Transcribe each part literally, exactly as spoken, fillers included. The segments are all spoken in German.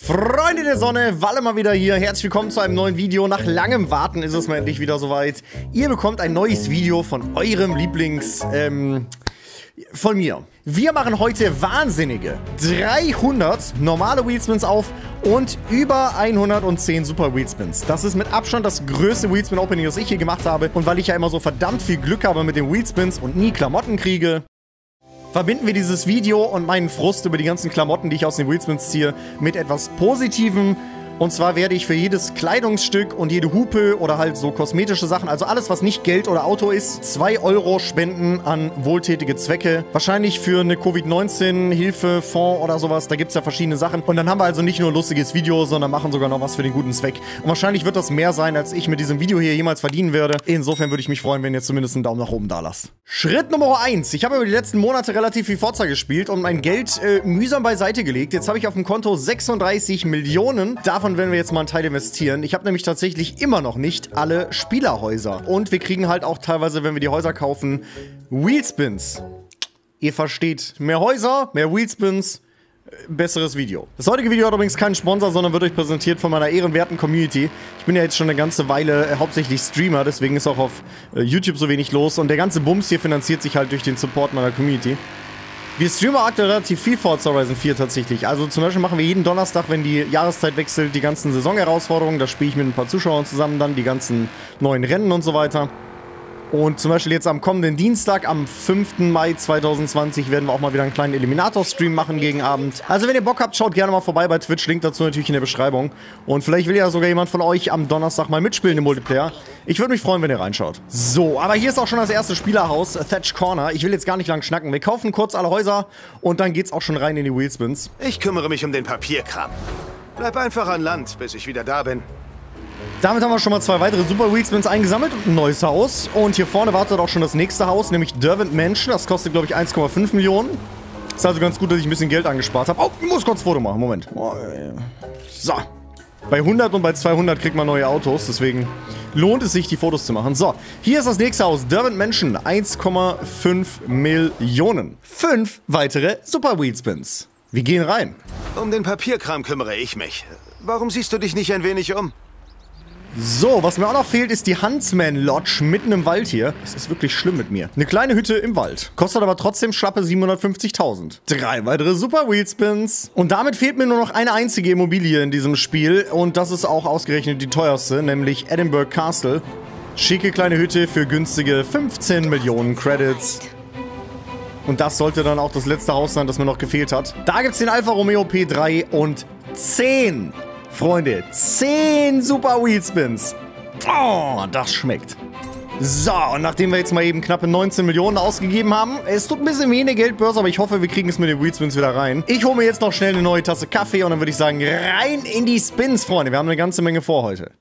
Freunde der Sonne, Walle mal wieder hier. Herzlich willkommen zu einem neuen Video. Nach langem Warten ist es mal endlich wieder soweit. Ihr bekommt ein neues Video von eurem Lieblings... Ähm, von mir. Wir machen heute wahnsinnige dreihundert normale Wheelspins auf und über hundertzehn Super Wheelspins. Das ist mit Abstand das größte Wheelspin-Opening, das ich hier gemacht habe. Und weil ich ja immer so verdammt viel Glück habe mit den Wheelspins und nie Klamotten kriege, verbinden wir dieses Video und meinen Frust über die ganzen Klamotten, die ich aus den Wheelspins ziehe, mit etwas Positivem. Und zwar werde ich für jedes Kleidungsstück und jede Hupe oder halt so kosmetische Sachen, also alles, was nicht Geld oder Auto ist, zwei Euro spenden an wohltätige Zwecke. Wahrscheinlich für eine Covid neunzehn Hilfefonds oder sowas. Da gibt es ja verschiedene Sachen. Und dann haben wir also nicht nur ein lustiges Video, sondern machen sogar noch was für den guten Zweck. Und wahrscheinlich wird das mehr sein, als ich mit diesem Video hier jemals verdienen werde. Insofern würde ich mich freuen, wenn ihr zumindest einen Daumen nach oben da lasst. Schritt Nummer eins. Ich habe über die letzten Monate relativ viel Forza gespielt und mein Geld äh, mühsam beiseite gelegt. Jetzt habe ich auf dem Konto sechsunddreißig Millionen. Davon wenn wir jetzt mal einen Teil investieren. Ich habe nämlich tatsächlich immer noch nicht alle Spielerhäuser. Und wir kriegen halt auch teilweise, wenn wir die Häuser kaufen, Wheelspins. Ihr versteht, mehr Häuser, mehr Wheelspins, besseres Video. Das heutige Video hat übrigens keinen Sponsor, sondern wird euch präsentiert von meiner ehrenwerten Community. Ich bin ja jetzt schon eine ganze Weile äh, hauptsächlich Streamer, deswegen ist auch auf äh, YouTube so wenig los. Und der ganze Bums hier finanziert sich halt durch den Support meiner Community. Wir streamen aktuell relativ viel Forza Horizon vier tatsächlich. Also zum Beispiel machen wir jeden Donnerstag, wenn die Jahreszeit wechselt, die ganzen Saisonherausforderungen. Da spiele ich mit ein paar Zuschauern zusammen dann, die ganzen neuen Rennen und so weiter. Und zum Beispiel jetzt am kommenden Dienstag, am fünften Mai zweitausendzwanzig, werden wir auch mal wieder einen kleinen Eliminator-Stream machen gegen Abend. Also wenn ihr Bock habt, schaut gerne mal vorbei bei Twitch. Link dazu natürlich in der Beschreibung. Und vielleicht will ja sogar jemand von euch am Donnerstag mal mitspielen im Multiplayer. Ich würde mich freuen, wenn ihr reinschaut. So, aber hier ist auch schon das erste Spielerhaus, Thatch Corner. Ich will jetzt gar nicht lang schnacken. Wir kaufen kurz alle Häuser und dann geht's auch schon rein in die Wheelspins. Ich kümmere mich um den Papierkram. Bleib einfach an Land, bis ich wieder da bin. Damit haben wir schon mal zwei weitere Super Wheelspins eingesammelt und ein neues Haus. Und hier vorne wartet auch schon das nächste Haus, nämlich Derwent Mansion. Das kostet, glaube ich, eins Komma fünf Millionen. Ist also ganz gut, dass ich ein bisschen Geld angespart habe. Oh, ich muss kurz ein Foto machen. Moment. So. Bei hundert und bei zweihundert kriegt man neue Autos, deswegen lohnt es sich, die Fotos zu machen. So, hier ist das nächste Haus. Derwent Mansion, eins Komma fünf Millionen. Fünf weitere Super Wheelspins. Wir gehen rein. Um den Papierkram kümmere ich mich. Warum siehst du dich nicht ein wenig um? So, was mir auch noch fehlt, ist die Huntsman Lodge mitten im Wald hier. Es ist wirklich schlimm mit mir. Eine kleine Hütte im Wald. Kostet aber trotzdem schlappe siebenhundertfünfzigtausend. Drei weitere Super Wheelspins. Und damit fehlt mir nur noch eine einzige Immobilie in diesem Spiel. Und das ist auch ausgerechnet die teuerste, nämlich Edinburgh Castle. Schicke kleine Hütte für günstige fünfzehn Millionen Credits. Und das sollte dann auch das letzte Haus sein, das mir noch gefehlt hat. Da gibt es den Alfa Romeo P drei und zehn... Freunde, zehn Super Wheelspins. Oh, das schmeckt. So, und nachdem wir jetzt mal eben knappe neunzehn Millionen ausgegeben haben, es tut ein bisschen weh in der Geldbörse, aber ich hoffe, wir kriegen es mit den Wheelspins wieder rein. Ich hole mir jetzt noch schnell eine neue Tasse Kaffee und dann würde ich sagen, rein in die Spins, Freunde. Wir haben eine ganze Menge vor heute.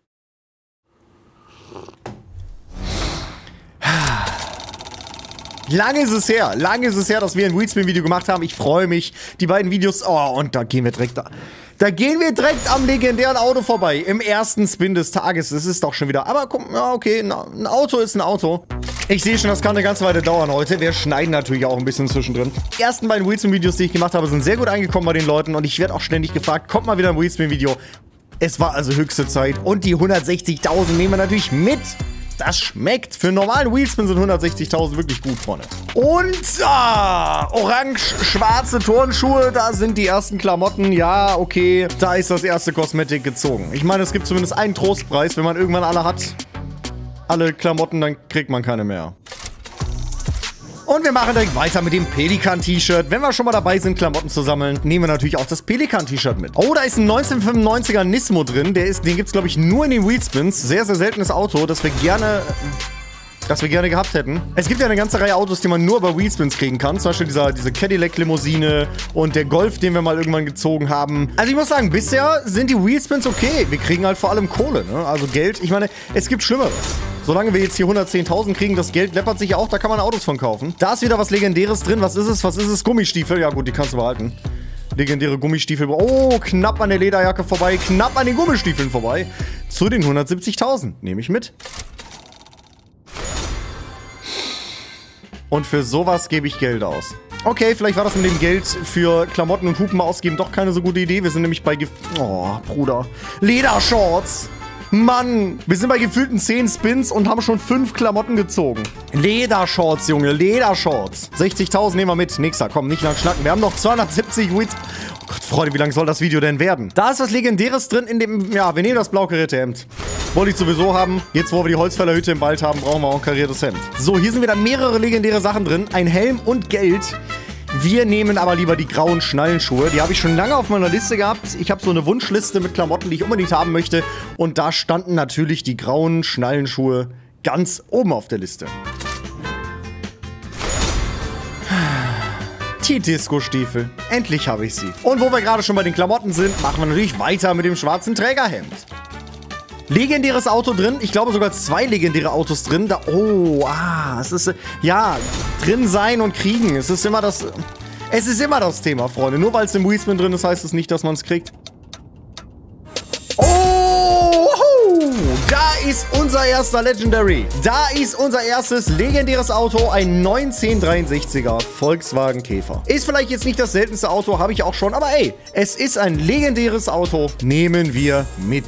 Lange ist es her, lange ist es her, dass wir ein Wheelspin-Video gemacht haben. Ich freue mich. Die beiden Videos, oh, und da gehen wir direkt da. Da gehen wir direkt am legendären Auto vorbei. Im ersten Spin des Tages. Das ist doch schon wieder. Aber guck, ja, okay, ein Auto ist ein Auto. Ich sehe schon, das kann eine ganze Weile dauern heute. Wir schneiden natürlich auch ein bisschen zwischendrin. Die ersten beiden Wheelspin-Videos, die ich gemacht habe, sind sehr gut angekommen bei den Leuten. Und ich werde auch ständig gefragt, kommt mal wieder ein Wheelspin-Video. Es war also höchste Zeit. Und die hundertsechzigtausend nehmen wir natürlich mit. Das schmeckt. Für einen normalen Wheelspin sind hundertsechzigtausend wirklich gut, Freunde. Und ah, orange-schwarze Turnschuhe, da sind die ersten Klamotten. Ja, okay, da ist das erste Kosmetik gezogen. Ich meine, es gibt zumindest einen Trostpreis. Wenn man irgendwann alle hat, alle Klamotten, dann kriegt man keine mehr. Und wir machen direkt weiter mit dem Pelikan-T-Shirt. Wenn wir schon mal dabei sind, Klamotten zu sammeln, nehmen wir natürlich auch das Pelikan-T-Shirt mit. Oh, da ist ein neunzehnhundertfünfundneunziger Nismo drin. Der ist, den gibt es, glaube ich, nur in den Wheelspins. Sehr, sehr seltenes Auto, das wir gerne... das wir gerne gehabt hätten. Es gibt ja eine ganze Reihe Autos, die man nur bei Wheelspins kriegen kann. Zum Beispiel dieser, diese Cadillac-Limousine und der Golf, den wir mal irgendwann gezogen haben. Also ich muss sagen, bisher sind die Wheelspins okay. Wir kriegen halt vor allem Kohle, ne? Also Geld. Ich meine, es gibt Schlimmeres. Solange wir jetzt hier hundertzehntausend kriegen, das Geld läppert sich ja auch, da kann man Autos von kaufen. Da ist wieder was Legendäres drin. Was ist es? Was ist es? Gummistiefel. Ja gut, die kannst du behalten. Legendäre Gummistiefel. Oh, knapp an der Lederjacke vorbei. Knapp an den Gummistiefeln vorbei. Zu den hundertsiebzigtausend. Nehme ich mit. Und für sowas gebe ich Geld aus. Okay, vielleicht war das mit dem Geld für Klamotten und Hupen ausgeben doch keine so gute Idee. Wir sind nämlich bei... Ge oh, Bruder. Ledershorts. Mann, wir sind bei gefühlten zehn Spins und haben schon fünf Klamotten gezogen. Ledershorts, Junge, Ledershorts. sechzigtausend nehmen wir mit. Nächster, komm, nicht lang schnacken. Wir haben noch zweihundertsiebzig Wits. Oh Gott, Freunde, wie lang soll das Video denn werden? Da ist was Legendäres drin in dem... Ja, wir nehmen das blau karierte Hemd. Wollte ich sowieso haben. Jetzt, wo wir die Holzfällerhütte im Wald haben, brauchen wir auch ein kariertes Hemd. So, hier sind wieder mehrere legendäre Sachen drin. Ein Helm und Geld. Wir nehmen aber lieber die grauen Schnallenschuhe. Die habe ich schon lange auf meiner Liste gehabt. Ich habe so eine Wunschliste mit Klamotten, die ich unbedingt haben möchte. Und da standen natürlich die grauen Schnallenschuhe ganz oben auf der Liste. Die Disco-Stiefel. Endlich habe ich sie. Und wo wir gerade schon bei den Klamotten sind, machen wir natürlich weiter mit dem schwarzen Trägerhemd. Legendäres Auto drin. Ich glaube sogar zwei legendäre Autos drin. Da, oh, ah, es ist, ja, drin sein und kriegen. Es ist immer das, es ist immer das Thema, Freunde. Nur weil es im Wii-Spin drin ist, heißt es nicht, dass man es kriegt. Oh, da ist unser erster Legendary. Da ist unser erstes legendäres Auto, ein neunzehnhundertdreiundsechziger Volkswagen Käfer. Ist vielleicht jetzt nicht das seltenste Auto, habe ich auch schon, aber ey, es ist ein legendäres Auto. Nehmen wir mit.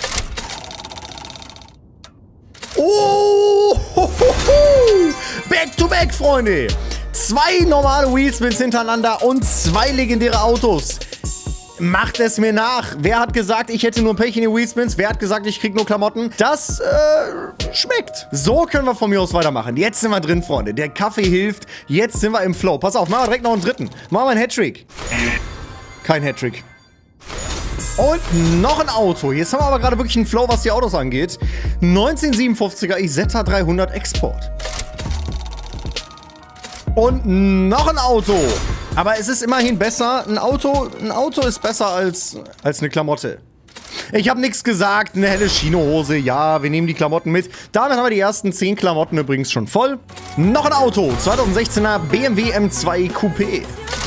Oh, ho, ho, ho. Back to back, Freunde. Zwei normale Wheelspins hintereinander und zwei legendäre Autos. Macht es mir nach. Wer hat gesagt, ich hätte nur Pech in den Wheelspins? Wer hat gesagt, ich krieg nur Klamotten? Das, äh, schmeckt. So können wir von mir aus weitermachen. Jetzt sind wir drin, Freunde. Der Kaffee hilft. Jetzt sind wir im Flow. Pass auf, machen wir direkt noch einen dritten. Machen wir einen Hattrick. Kein Hattrick. Und noch ein Auto. Jetzt haben wir aber gerade wirklich einen Flow, was die Autos angeht. neunzehnhundertsiebenundfünfziger Isetta dreihundert Export. Und noch ein Auto. Aber es ist immerhin besser. Ein Auto, ein Auto ist besser als, als eine Klamotte. Ich habe nichts gesagt. Eine helle Chinohose. Ja, wir nehmen die Klamotten mit. Damit haben wir die ersten zehn Klamotten übrigens schon voll. Noch ein Auto. zweitausendsechzehner B M W M zwei Coupé.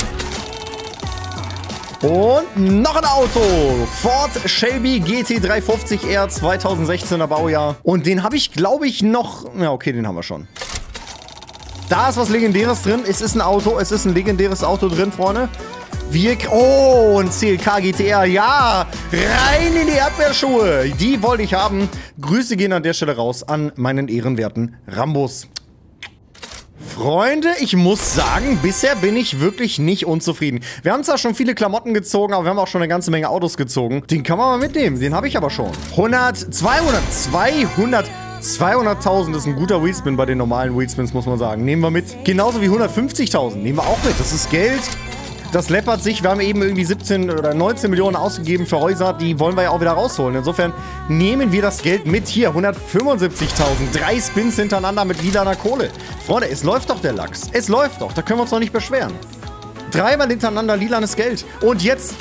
Und noch ein Auto. Ford Shelby G T dreihundertfünfzig R zweitausendsechzehner Baujahr. Und den habe ich, glaube ich, noch... Ja, okay, den haben wir schon. Da ist was Legendäres drin. Es ist ein Auto. Es ist ein legendäres Auto drin, Freunde. Wir... Oh, ein C L K G T R. Ja, rein in die Erdbeerschuhe. Die wollte ich haben. Grüße gehen an der Stelle raus an meinen ehrenwerten Rambos. Freunde, ich muss sagen, bisher bin ich wirklich nicht unzufrieden. Wir haben zwar schon viele Klamotten gezogen, aber wir haben auch schon eine ganze Menge Autos gezogen. Den kann man mal mitnehmen, den habe ich aber schon. hundert, zweihundert, zweihundert, zweihunderttausend ist ein guter Wheelspin bei den normalen Wheelspins, muss man sagen. Nehmen wir mit. Genauso wie hundertfünfzigtausend nehmen wir auch mit. Das ist Geld. Das läppert sich. Wir haben eben irgendwie siebzehn oder neunzehn Millionen ausgegeben für Häuser. Die wollen wir ja auch wieder rausholen. Insofern nehmen wir das Geld mit. Hier, hundertfünfundsiebzigtausend. Drei Spins hintereinander mit lilaner Kohle. Freunde, es läuft doch der Lachs. Es läuft doch. Da können wir uns doch nicht beschweren. Dreimal hintereinander lilanes Geld. Und jetzt...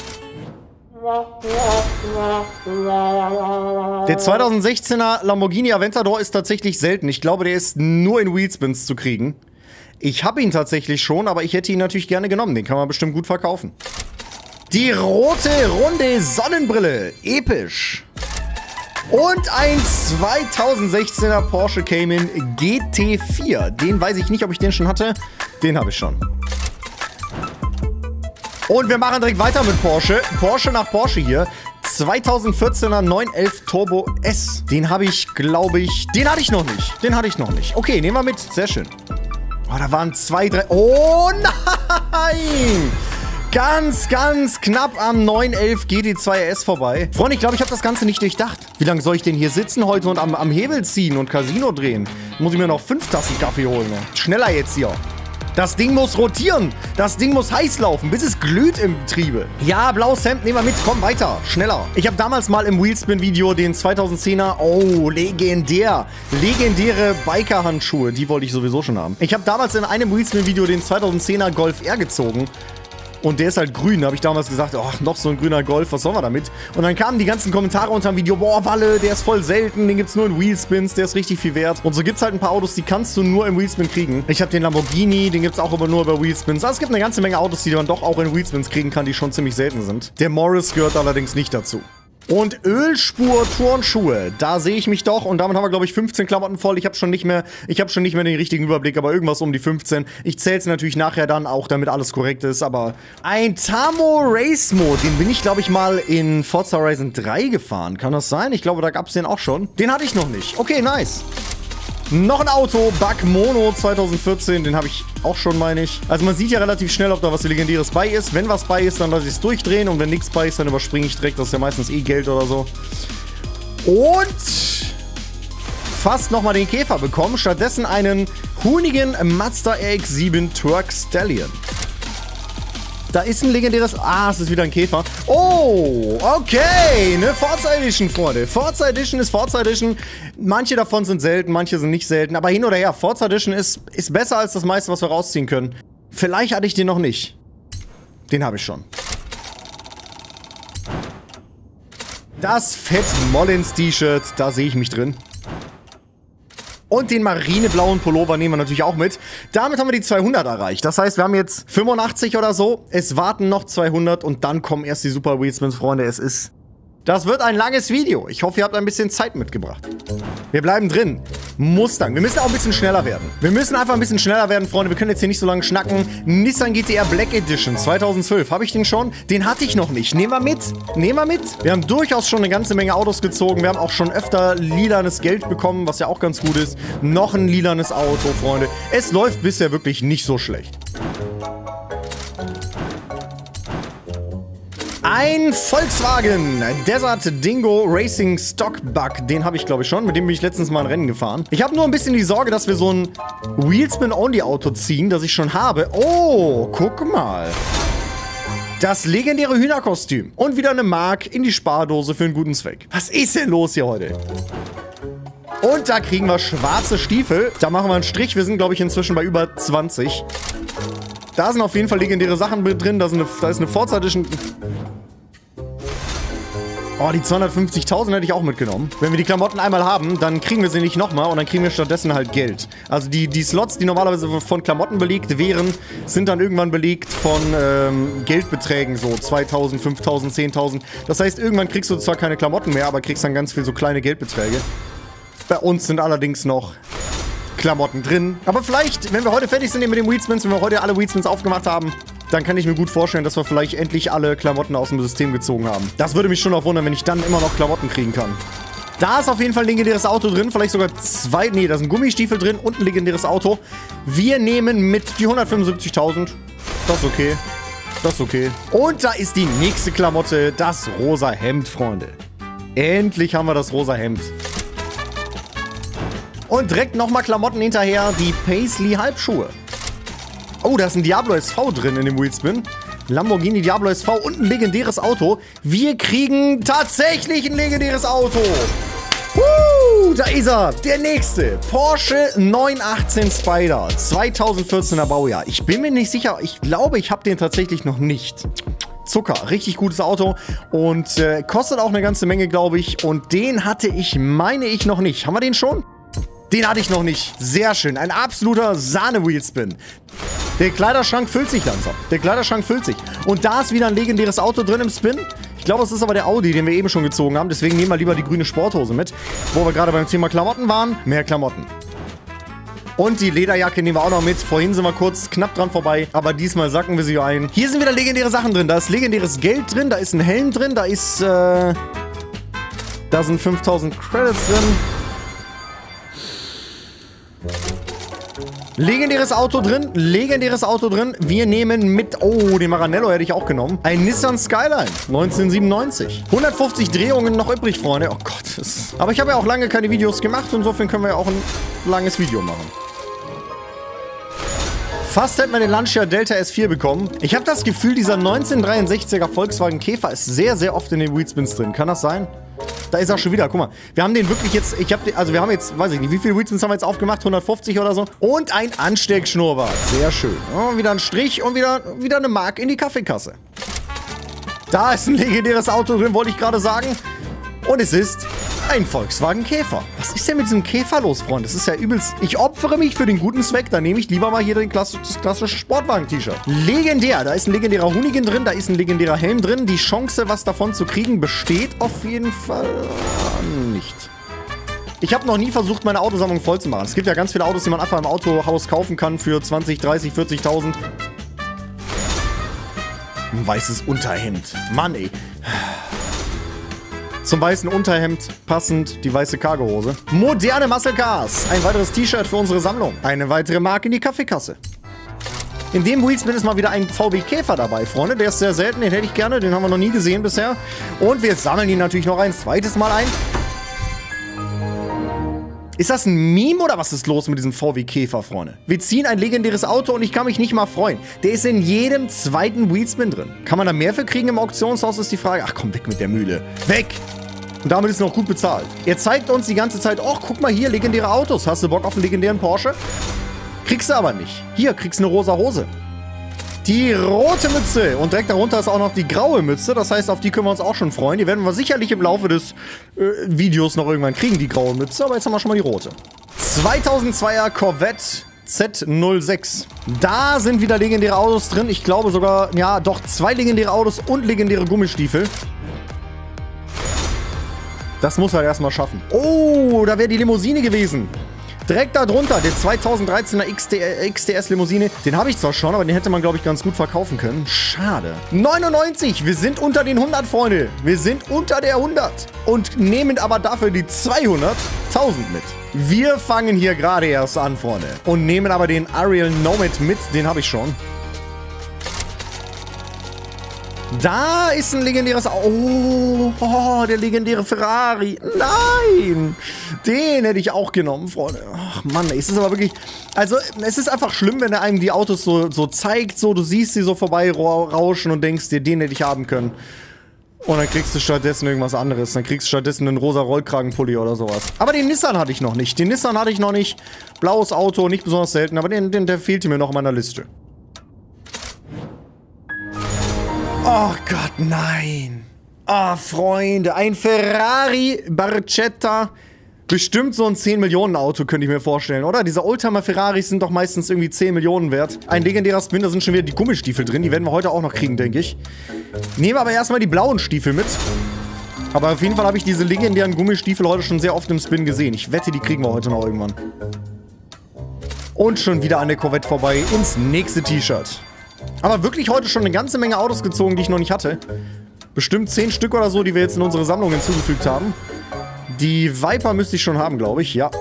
Der zweitausendsechzehner Lamborghini Aventador ist tatsächlich selten. Ich glaube, der ist nur in Wheelspins zu kriegen. Ich habe ihn tatsächlich schon, aber ich hätte ihn natürlich gerne genommen. Den kann man bestimmt gut verkaufen. Die rote, runde Sonnenbrille. Episch. Und ein zweitausendsechzehner Porsche Cayman G T vier. Den weiß ich nicht, ob ich den schon hatte. Den habe ich schon. Und wir machen direkt weiter mit Porsche. Porsche nach Porsche hier. zweitausendvierzehner neun elf Turbo S. Den habe ich, glaube ich... Den hatte ich noch nicht. Den hatte ich noch nicht. Okay, nehmen wir mit. Sehr schön. Oh, da waren zwei, drei... Oh nein! Ganz, ganz knapp am neun elf G T zwei R S vorbei. Freunde, ich glaube, ich habe das Ganze nicht durchdacht. Wie lange soll ich denn hier sitzen heute und am, am Hebel ziehen und Casino drehen? Muss ich mir noch fünf Tassen Kaffee holen. Ne? Schneller jetzt hier. Das Ding muss rotieren. Das Ding muss heiß laufen, bis es glüht im Getriebe. Ja, blaues Hemd, nehmen wir mit. Komm, weiter. Schneller. Ich habe damals mal im Wheelspin-Video den zweitausendzehner... Oh, legendär. Legendäre Biker-Handschuhe. Die wollte ich sowieso schon haben. Ich habe damals in einem Wheelspin-Video den zweitausendzehner Golf R gezogen. Und der ist halt grün. Da habe ich damals gesagt, ach, noch so ein grüner Golf, was sollen wir damit? Und dann kamen die ganzen Kommentare unter dem Video, boah, Walle, der ist voll selten, den gibt's nur in Wheelspins, der ist richtig viel wert. Und so gibt's halt ein paar Autos, die kannst du nur im Wheelspin kriegen. Ich habe den Lamborghini, den gibt's auch aber nur über Wheelspins. Also es gibt eine ganze Menge Autos, die man doch auch in Wheelspins kriegen kann, die schon ziemlich selten sind. Der Morris gehört allerdings nicht dazu. Und Ölspur-Turnschuhe, da sehe ich mich doch. Und damit haben wir, glaube ich, fünfzehn Klamotten voll. Ich habe schon nicht mehr, ich habe schon nicht mehr den richtigen Überblick, aber irgendwas um die fünfzehn. Ich zähle es natürlich nachher dann auch, damit alles korrekt ist. Aber ein Tamo Race Mode, den bin ich, glaube ich, mal in Forza Horizon drei gefahren. Kann das sein? Ich glaube, da gab es den auch schon. Den hatte ich noch nicht. Okay, nice. Noch ein Auto, Bug Mono zwanzig vierzehn, den habe ich auch schon, meine ich. Also man sieht ja relativ schnell, ob da was Legendäres bei ist. Wenn was bei ist, dann lasse ich es durchdrehen und wenn nichts bei ist, dann überspringe ich direkt. Das ist ja meistens eh Geld oder so. Und fast nochmal den Käfer bekommen. Stattdessen einen Hoonigan Mazda R X sieben Turk Stallion. Da ist ein legendäres... Ah, es ist wieder ein Käfer. Oh, okay. Eine Forza Edition, Freunde. Forza Edition ist Forza Edition. Manche davon sind selten, manche sind nicht selten. Aber hin oder her, Forza Edition ist, ist besser als das meiste, was wir rausziehen können. Vielleicht hatte ich den noch nicht. Den habe ich schon. Das Fett Mollins T-Shirt, da sehe ich mich drin. Und den marineblauen Pullover nehmen wir natürlich auch mit. Damit haben wir die zweihundert erreicht. Das heißt, wir haben jetzt fünfundachtzig oder so. Es warten noch zweihundert und dann kommen erst die Super Wheelspins, Freunde. Es ist... Das wird ein langes Video. Ich hoffe, ihr habt ein bisschen Zeit mitgebracht. Wir bleiben drin. Mustang. Wir müssen auch ein bisschen schneller werden. Wir müssen einfach ein bisschen schneller werden, Freunde. Wir können jetzt hier nicht so lange schnacken. Nissan G T R Black Edition zweitausendzwölf. Habe ich den schon? Den hatte ich noch nicht. Nehmen wir mit. Nehmen wir mit. Wir haben durchaus schon eine ganze Menge Autos gezogen. Wir haben auch schon öfter lilanes Geld bekommen, was ja auch ganz gut ist. Noch ein lilanes Auto, Freunde. Es läuft bisher wirklich nicht so schlecht. Ein Volkswagen Desert Dingo Racing Stock Bug. Den habe ich, glaube ich, schon. Mit dem bin ich letztens mal ein Rennen gefahren. Ich habe nur ein bisschen die Sorge, dass wir so ein Wheelspin-Only-Auto ziehen, das ich schon habe. Oh, guck mal. Das legendäre Hühnerkostüm. Und wieder eine Mark in die Spardose für einen guten Zweck. Was ist denn los hier heute? Und da kriegen wir schwarze Stiefel. Da machen wir einen Strich. Wir sind, glaube ich, inzwischen bei über zwanzig. Da sind auf jeden Fall legendäre Sachen mit drin. Da ist eine, da ist eine Forza Edition. Oh, die zweihundertfünfzigtausend hätte ich auch mitgenommen. Wenn wir die Klamotten einmal haben, dann kriegen wir sie nicht nochmal und dann kriegen wir stattdessen halt Geld. Also die, die Slots, die normalerweise von Klamotten belegt wären, sind dann irgendwann belegt von ähm, Geldbeträgen, so zweitausend, fünftausend, zehntausend. Das heißt, irgendwann kriegst du zwar keine Klamotten mehr, aber kriegst dann ganz viel so kleine Geldbeträge. Bei uns sind allerdings noch Klamotten drin. Aber vielleicht, wenn wir heute fertig sind mit den Wheelspins, wenn wir heute alle Wheelspins aufgemacht haben, dann kann ich mir gut vorstellen, dass wir vielleicht endlich alle Klamotten aus dem System gezogen haben. Das würde mich schon auch wundern, wenn ich dann immer noch Klamotten kriegen kann. Da ist auf jeden Fall ein legendäres Auto drin, vielleicht sogar zwei, nee, da sind Gummistiefel drin und ein legendäres Auto. Wir nehmen mit die hundertfünfundsiebzigtausend. Das ist okay. Das ist okay. Und da ist die nächste Klamotte, das rosa Hemd, Freunde. Endlich haben wir das rosa Hemd. Und direkt nochmal Klamotten hinterher, die Paisley Halbschuhe. Oh, da ist ein Diablo S V drin in dem Wheelspin. Lamborghini Diablo S V und ein legendäres Auto. Wir kriegen tatsächlich ein legendäres Auto. Woo, da ist er, der nächste. Porsche neun achtzehn Spyder, zweitausendvierzehner Baujahr. Ich bin mir nicht sicher, ich glaube, ich habe den tatsächlich noch nicht. Zucker, richtig gutes Auto und äh, kostet auch eine ganze Menge, glaube ich. Und den hatte ich, meine ich, noch nicht. Haben wir den schon? Den hatte ich noch nicht. Sehr schön. Ein absoluter Sahne-Wheelspin. Der Kleiderschrank füllt sich langsam. Der Kleiderschrank füllt sich. Und da ist wieder ein legendäres Auto drin im Spin. Ich glaube, es ist aber der Audi, den wir eben schon gezogen haben. Deswegen nehmen wir lieber die grüne Sporthose mit. Wo wir gerade beim Thema Klamotten waren. Mehr Klamotten. Und die Lederjacke nehmen wir auch noch mit. Vorhin sind wir kurz knapp dran vorbei. Aber diesmal sacken wir sie ein. Hier sind wieder legendäre Sachen drin. Da ist legendäres Geld drin. Da ist ein Helm drin. Da ist, äh... Da sind fünftausend Credits drin. Legendäres Auto drin, legendäres Auto drin. Wir nehmen mit, oh, den Maranello hätte ich auch genommen. Ein Nissan Skyline, neunzehnhundertsiebenundneunzig. hundertfünfzig Drehungen noch übrig, Freunde. Oh Gott. Das aber ich habe ja auch lange keine Videos gemacht. Insofern können wir ja auch ein langes Video machen. Fast hätten wir den Lancia Delta S vier bekommen. Ich habe das Gefühl, dieser neunzehnhundertdreiundsechziger Volkswagen Käfer ist sehr, sehr oft in den Wheelspins drin. Kann das sein? Da ist er schon wieder. Guck mal, wir haben den wirklich jetzt, ich habe also wir haben jetzt, weiß ich nicht, wie viele Wheelspins haben wir jetzt aufgemacht? hundertfünfzig oder so. Und ein Ansteckschnurrbart. Sehr schön. Oh, wieder ein Strich und wieder, wieder eine Mark in die Kaffeekasse. Da ist ein legendäres Auto drin, wollte ich gerade sagen. Und es ist ein Volkswagen Käfer. Was ist denn mit diesem Käfer los, Freunde? Das ist ja übelst... Ich opfere mich für den guten Zweck. Dann nehme ich lieber mal hier den klassisch, das klassische Sportwagen-T-Shirt. Legendär. Da ist ein legendärer Hoonigan drin. Da ist ein legendärer Helm drin. Die Chance, was davon zu kriegen, besteht auf jeden Fall nicht. Ich habe noch nie versucht, meine Autosammlung voll zu machen. Es gibt ja ganz viele Autos, die man einfach im Autohaus kaufen kann für zwanzig, dreißig, vierzigtausend. Ein weißes Unterhemd. Mann, ey. Zum weißen Unterhemd passend die weiße Cargohose. Moderne Muscle Cars. Ein weiteres T-Shirt für unsere Sammlung. Eine weitere Marke in die Kaffeekasse. In dem Wheelspin ist mal wieder ein V W Käfer dabei, Freunde. Der ist sehr selten, den hätte ich gerne. Den haben wir noch nie gesehen bisher. Und wir sammeln ihn natürlich noch ein zweites Mal ein. Ist das ein Meme oder was ist los mit diesem V W Käfer, Freunde? Wir ziehen ein legendäres Auto und ich kann mich nicht mal freuen. Der ist in jedem zweiten Wheelspin drin. Kann man da mehr für kriegen im Auktionshaus, ist die Frage. Ach komm, weg mit der Mühle. Weg! Und damit ist es noch gut bezahlt. Er zeigt uns die ganze Zeit, ach, guck mal hier, legendäre Autos. Hast du Bock auf einen legendären Porsche? Kriegst du aber nicht. Hier, kriegst du eine rosa Hose. Die rote Mütze. Und direkt darunter ist auch noch die graue Mütze. Das heißt, auf die können wir uns auch schon freuen. Die werden wir sicherlich im Laufe des äh, Videos noch irgendwann kriegen, die graue Mütze. Aber jetzt haben wir schon mal die rote. zweitausendzweier Corvette Z null sechs. Da sind wieder legendäre Autos drin. Ich glaube sogar, ja, doch zwei legendäre Autos und legendäre Gummistiefel. Das muss er erstmal schaffen. Oh, da wäre die Limousine gewesen. Direkt da drunter, der zweitausenddreizehner X T S Limousine. Den habe ich zwar schon, aber den hätte man, glaube ich, ganz gut verkaufen können. Schade. neunundneunzig, wir sind unter den hundert, Freunde. Wir sind unter der hundert. Und nehmen aber dafür die zweihunderttausend mit. Wir fangen hier gerade erst an, Freunde. Und nehmen aber den Ariel Nomad mit. Den habe ich schon. Da ist ein legendäres... Oh, oh, der legendäre Ferrari. Nein! Den hätte ich auch genommen, Freunde. Ach Mann, es ist aber wirklich... Also, es ist einfach schlimm, wenn er einem die Autos so, so zeigt, so, du siehst sie so vorbeirauschen und denkst dir, den hätte ich haben können. Und dann kriegst du stattdessen irgendwas anderes. Dann kriegst du stattdessen einen rosa Rollkragenpulli oder sowas. Aber den Nissan hatte ich noch nicht. Den Nissan hatte ich noch nicht. Blaues Auto, nicht besonders selten, aber den, den, der fehlte mir noch in meiner Liste. Oh Gott, nein. Ah, oh, Freunde, ein Ferrari Barchetta. Bestimmt so ein zehn Millionen Auto, könnte ich mir vorstellen, oder? Diese Oldtimer-Ferraris sind doch meistens irgendwie zehn Millionen wert. Ein legendärer Spin, da sind schon wieder die Gummistiefel drin. Die werden wir heute auch noch kriegen, denke ich. Nehmen wir aber erstmal die blauen Stiefel mit. Aber auf jeden Fall habe ich diese legendären Gummistiefel heute schon sehr oft im Spin gesehen. Ich wette, die kriegen wir heute noch irgendwann. Und schon wieder an der Corvette vorbei ins nächste T-Shirt. Aber wirklich heute schon eine ganze Menge Autos gezogen, die ich noch nicht hatte. Bestimmt zehn Stück oder so, die wir jetzt in unsere Sammlung hinzugefügt haben. Die Viper müsste ich schon haben, glaube ich, ja.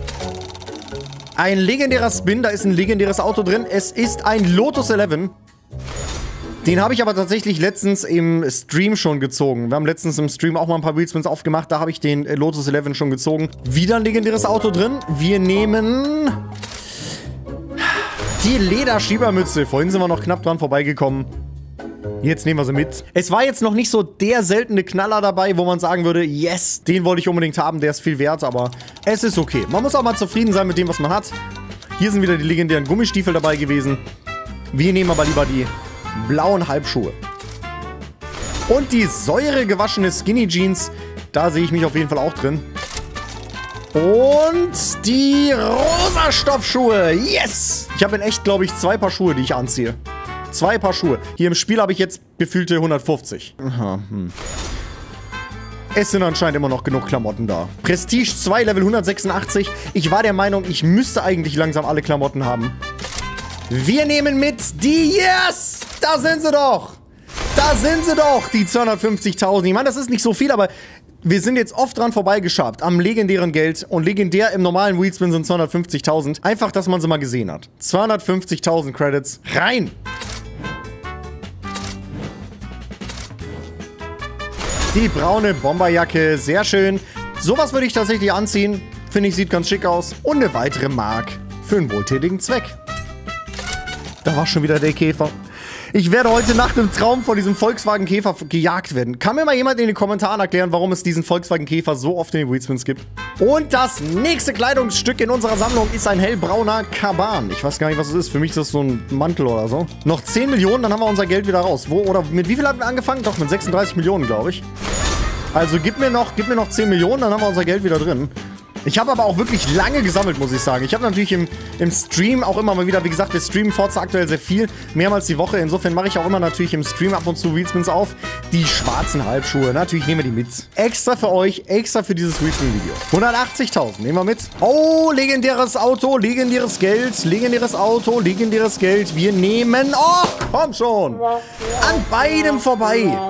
Ein legendärer Spin, da ist ein legendäres Auto drin. Es ist ein Lotus elf. Den habe ich aber tatsächlich letztens im Stream schon gezogen. Wir haben letztens im Stream auch mal ein paar Wheelspins aufgemacht. Da habe ich den Lotus elf schon gezogen. Wieder ein legendäres Auto drin. Wir nehmen... die Lederschiebermütze. Vorhin sind wir noch knapp dran vorbeigekommen. Jetzt nehmen wir sie mit. Es war jetzt noch nicht so der seltene Knaller dabei, wo man sagen würde, yes, den wollte ich unbedingt haben, der ist viel wert, aber es ist okay. Man muss auch mal zufrieden sein mit dem, was man hat. Hier sind wieder die legendären Gummistiefel dabei gewesen. Wir nehmen aber lieber die blauen Halbschuhe. Und die säuregewaschene Skinny Jeans, da sehe ich mich auf jeden Fall auch drin. Und die rosa Stoffschuhe. Yes! Ich habe in echt, glaube ich, zwei Paar Schuhe, die ich anziehe. Zwei Paar Schuhe. Hier im Spiel habe ich jetzt gefühlte hundertfünfzig. Aha, hm. Es sind anscheinend immer noch genug Klamotten da. Prestige zwei, Level hundertsechsundachtzig. Ich war der Meinung, ich müsste eigentlich langsam alle Klamotten haben. Wir nehmen mit die... Yes! Da sind sie doch! Da sind sie doch, die zweihundertfünfzigtausend. Ich meine, das ist nicht so viel, aber... wir sind jetzt oft dran vorbeigeschabt am legendären Geld und legendär im normalen Wheelspin sind zweihundertfünfzigtausend. Einfach, dass man sie mal gesehen hat. zweihundertfünfzigtausend Credits. Rein! Die braune Bomberjacke. Sehr schön. Sowas würde ich tatsächlich anziehen. Finde ich, sieht ganz schick aus. Und eine weitere Mark für einen wohltätigen Zweck. Da war schon wieder der Käfer. Ich werde heute Nacht im Traum von diesem Volkswagen Käfer gejagt werden. Kann mir mal jemand in den Kommentaren erklären, warum es diesen Volkswagen Käfer so oft in den Wheelspins gibt? Und das nächste Kleidungsstück in unserer Sammlung ist ein hellbrauner Kaban. Ich weiß gar nicht, was es ist. Für mich ist das so ein Mantel oder so. Noch zehn Millionen, dann haben wir unser Geld wieder raus. Wo oder mit wie viel haben wir angefangen? Doch, mit sechsunddreißig Millionen, glaube ich. Also gib mir noch, gib mir noch zehn Millionen, dann haben wir unser Geld wieder drin. Ich habe aber auch wirklich lange gesammelt, muss ich sagen. Ich habe natürlich im, im Stream auch immer mal wieder, wie gesagt, wir streamen Forza aktuell sehr viel, mehrmals die Woche. Insofern mache ich auch immer natürlich im Stream ab und zu Wheelspins auf. Die schwarzen Halbschuhe, natürlich nehmen wir die mit. Extra für euch, extra für dieses Wheelspin-Video. hundertachtzigtausend, nehmen wir mit. Oh, legendäres Auto, legendäres Geld, legendäres Auto, legendäres Geld. Wir nehmen, oh, komm schon, an beidem vorbei.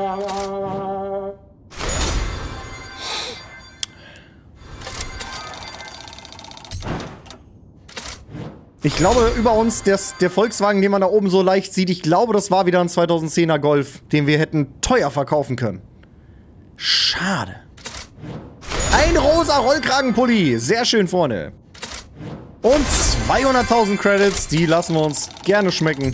Ich glaube, über uns, das, der Volkswagen, den man da oben so leicht sieht, ich glaube, das war wieder ein zweitausendzehner Golf, den wir hätten teuer verkaufen können. Schade. Ein rosa Rollkragenpulli. Sehr schön vorne. Und zweihunderttausend Credits, die lassen wir uns gerne schmecken.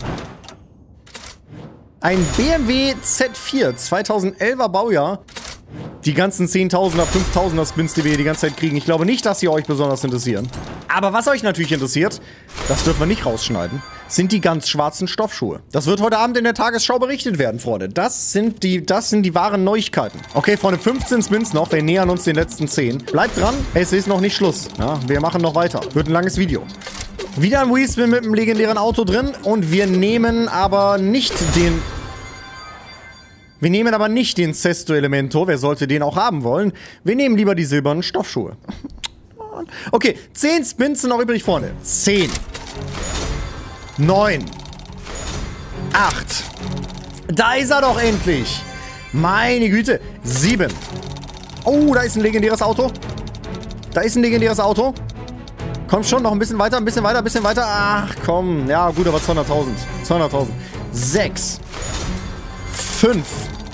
Ein B M W Z vier, zweitausendelfer Baujahr. Die ganzen zehntausender, fünftausender Spins, die wir hier die ganze Zeit kriegen. Ich glaube nicht, dass sie euch besonders interessieren. Aber was euch natürlich interessiert, das dürfen wir nicht rausschneiden, sind die ganz schwarzen Stoffschuhe. Das wird heute Abend in der Tagesschau berichtet werden, Freunde. Das sind die, das sind die wahren Neuigkeiten. Okay, Freunde, fünfzehn Spins noch. Wir nähern uns den letzten zehn. Bleibt dran, es ist noch nicht Schluss. Ja, wir machen noch weiter. Wird ein langes Video. Wieder ein Wheelspin mit einem legendären Auto drin. Und wir nehmen aber nicht den... Wir nehmen aber nicht den Sesto Elemento. Wer sollte den auch haben wollen? Wir nehmen lieber die silbernen Stoffschuhe. Okay, zehn Spins sind noch übrig vorne. zehn. neun. acht. Da ist er doch endlich. Meine Güte. sieben. Oh, da ist ein legendäres Auto. Da ist ein legendäres Auto. Komm schon, noch ein bisschen weiter, ein bisschen weiter, ein bisschen weiter. Ach, komm. Ja, gut, aber zweihunderttausend. zweihunderttausend. sechs. fünf.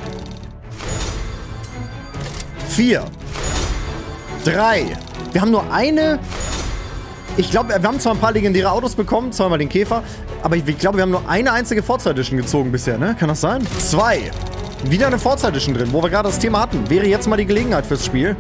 vier. drei. Wir haben nur eine... Ich glaube, wir haben zwar ein paar legendäre Autos bekommen, zweimal den Käfer, aber ich, ich glaube, wir haben nur eine einzige Forza Edition gezogen bisher, ne? Kann das sein? Zwei. Wieder eine Forza Edition drin, wo wir gerade das Thema hatten. Wäre jetzt mal die Gelegenheit fürs Spiel.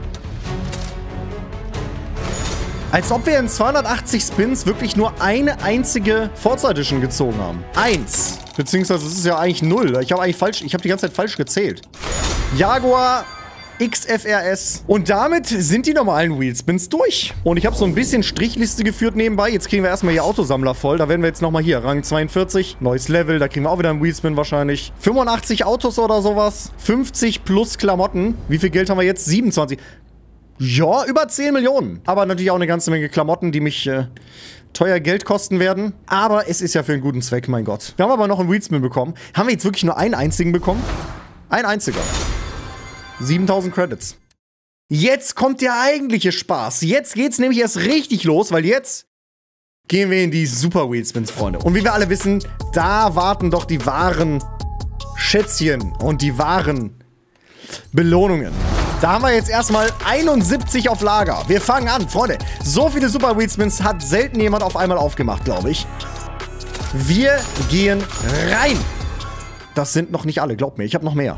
Als ob wir in zweihundertachtzig Spins wirklich nur eine einzige Forza Edition gezogen haben. Eins. Beziehungsweise es ist ja eigentlich null. Ich habe eigentlich falsch, ich habe die ganze Zeit falsch gezählt. Jaguar X F R S. Und damit sind die normalen Wheelspins durch. Und ich habe so ein bisschen Strichliste geführt nebenbei. Jetzt kriegen wir erstmal hier Autosammler voll. Da werden wir jetzt nochmal hier, Rang zweiundvierzig, neues Level. Da kriegen wir auch wieder einen Wheelspin wahrscheinlich. fünfundachtzig Autos oder sowas. fünfzig plus Klamotten. Wie viel Geld haben wir jetzt? siebenundzwanzig. Ja, über zehn Millionen. Aber natürlich auch eine ganze Menge Klamotten, die mich äh, teuer Geld kosten werden. Aber es ist ja für einen guten Zweck, mein Gott. Wir haben aber noch einen Wheelspin bekommen. Haben wir jetzt wirklich nur einen einzigen bekommen? Ein einziger. siebentausend Credits. Jetzt kommt der eigentliche Spaß. Jetzt geht's nämlich erst richtig los, weil jetzt gehen wir in die Super Wheelspins, Freunde. Und wie wir alle wissen, da warten doch die wahren Schätzchen und die wahren Belohnungen. Da haben wir jetzt erstmal einundsiebzig auf Lager. Wir fangen an, Freunde. So viele Super Wheelspins hat selten jemand auf einmal aufgemacht, glaube ich. Wir gehen rein. Das sind noch nicht alle, glaubt mir. Ich habe noch mehr.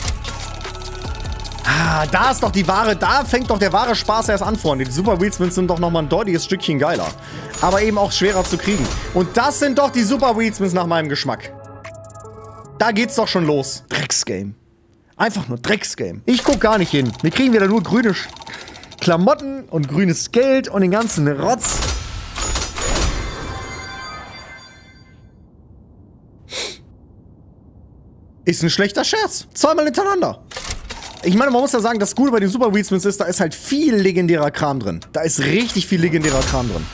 Ah, da ist doch die wahre, da fängt doch der wahre Spaß erst an, Freunde. Die Super Wheelspins sind doch nochmal ein deutliches Stückchen geiler. Aber eben auch schwerer zu kriegen. Und das sind doch die Super Wheelspins nach meinem Geschmack. Da geht's doch schon los. Drecksgame. Einfach nur Drecksgame. Ich guck gar nicht hin. Wir kriegen wieder nur grüne Sch Klamotten und grünes Geld und den ganzen Rotz. Ist ein schlechter Scherz. Zweimal hintereinander. Ich meine, man muss ja sagen, das Gute bei den Super Wheelspins ist, da ist halt viel legendärer Kram drin. Da ist richtig viel legendärer Kram drin.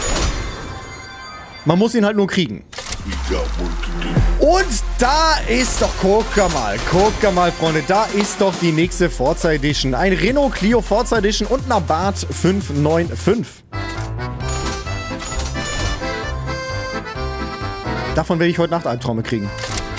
Man muss ihn halt nur kriegen. Und da ist doch, guck mal, guck mal, Freunde, da ist doch die nächste Forza Edition. Ein Renault Clio Forza Edition und ein Abarth fünf neun fünf. Davon werde ich heute Nacht Albträume kriegen.